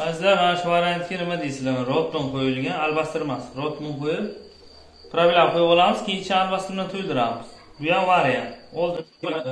Azizlar, mana shu variantga nima deysizlar? Rotmon qo'yilgan, albastr emas. Rotmon qo'yib, probellar qo'yib olamiz, keyin albastr bilan to'ldiramiz. Bu ham variant. Oldin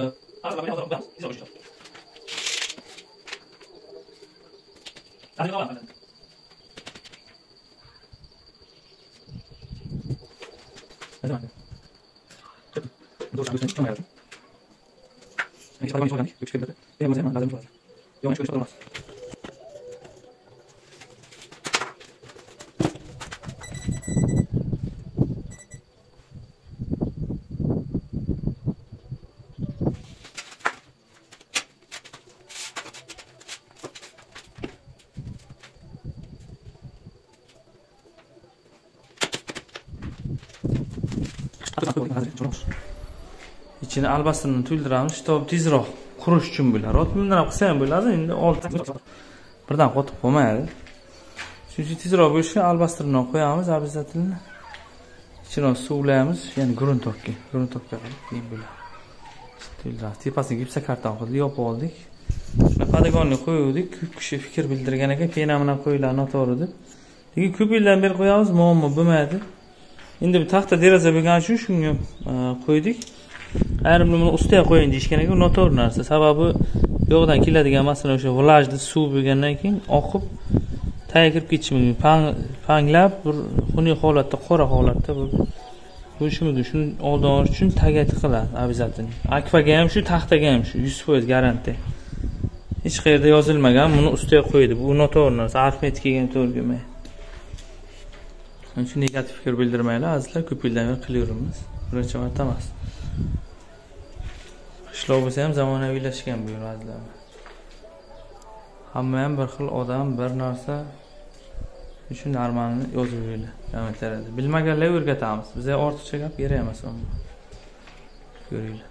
ichini albastrni to'ldiramiz, shitob tezroq qurish uchun bo'ladi. Rotmon ham qilsa ham bo'ladi, endi birdan qotib qolmaydi. Shuning uchun tezroq bo'lishga albastrni qo'yamiz, обязательно. Ichini suvlaymiz, ya'ni gruntokka qilib keyin bo'ladi. To'ldiramiz. Tepasiga gipsokarton qilib yopib oldik. Shuni podagonni qo'ydik. Ko'p kishi fikr bildirgan ekan, pena bilan qo'yiladi noto'g'ri deb. Lekin ko'p yildan beri qo'yamiz, muammo bo'lmaydi. Endi bu taxta deraza bo'lgani uchun shunga qo'ydik. Ayrimlar buni ustiga qo'ying deyishgan ekan, noto'g'ri narsa. Sababi yo'qdan keladigan masalan o'sha vlajli suv bo'lgandan keyin oqib tagiga kirib ketishi mumkin. Panglab bir xunuk holatda, qora holatda bo'lishi mumkin. Shuni oldin olish uchun tagiga tiqiladi, обязательно. Akvaga ham shu, taxtaga ham shu, 100% garantiya. Hech qayerda yozilmagan, buni ustiga qo'ydi. Bu noto'g'ri narsa, arifmetikaga ham to'g'ri kelmaydi. Shuning negativ fikr bildirmaylar, azizlar, ko'p yildan beri qilaveramiz. Birinchi marta emas. Qishloq bo'lsa ham zamonaviylashgan bu yer, azizlar. Hamma ham bir xil odam, bir narsa uchun normalni yozib yuringlar, kommentlarda. Bilmaganlar o'rgatamiz. Bizga ortiqcha gap kerak emas unda. Ko'ringlar.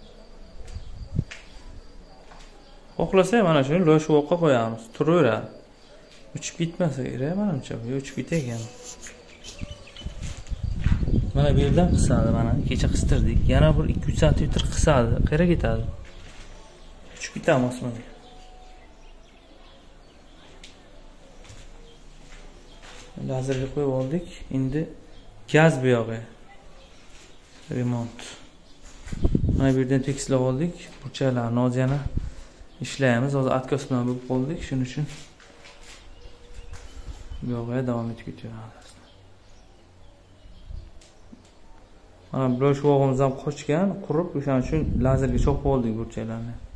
Xohlasa mana shuni loshvoqqa qo'yamiz, turaveradi. Uchib ketmasa kerak, menimcha. Uchib ketgan. Mana bu yerdan qisadi, mana kecha qistirdik. Yana bir 2-3 sm qisadi. Qayerga ketadi? Uchib ketadi osmonga. Lazerga qo'yib oldik. Endi gaz bu yog'i. Remont. Mana bu yerdan tekslab oldik. Burchaklarni hozir yana ishlaymiz. Hozir atkos bilan bo'lib qoldik. Shuning uchun bu yog'iga davom etib ketaveramiz. Mana blosh vog'imiz ham qochgan, qurib, o'shaning uchun lazerga chopib oldik burchaklarni.